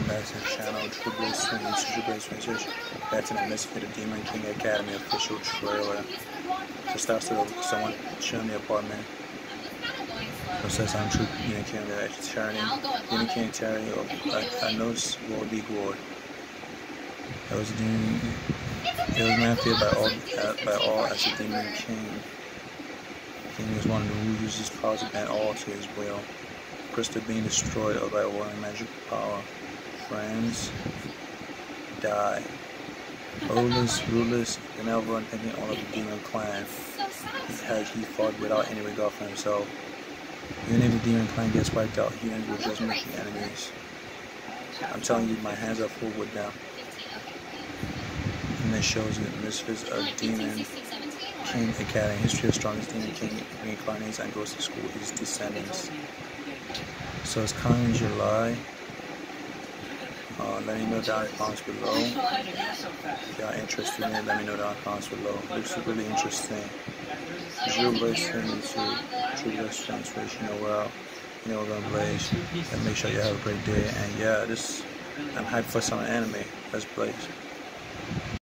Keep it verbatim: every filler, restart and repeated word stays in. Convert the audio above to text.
back to the channel, Triple Swing, Triple Swing, back to the Misfit of Demon King Academy official trailer. So starts with someone chilling in the apartment. So says I'm true Demon King of the tyranny. Demon King tyranny, I, I know this will be good. It was a demon. It was man feared by all, by all as a Demon King. King was one who uses powers to bend all to his will. Crystal being destroyed or by overwhelming magical power. Friends die. Rulers, rulers, and everyone thinking all of the demon clan. He has he fought without any regard for himself. Even if the demon clan gets wiped out, humans will just make the enemies. I'm telling you, my hands are full with them. And this shows that Misfits of Demon King Academy. History of strongest Demon King reincarnates and goes to school with his descendants. So it's coming in July. Uh, let me know down in the comments below. If y'all interested in it, let me know down in the comments below. Looks really interesting. It's real blazing to true blazing translation. You know, well, you know, we're gonna blaze. And make sure you have a great day. And yeah, this I'm hyped for some anime. Let's blaze.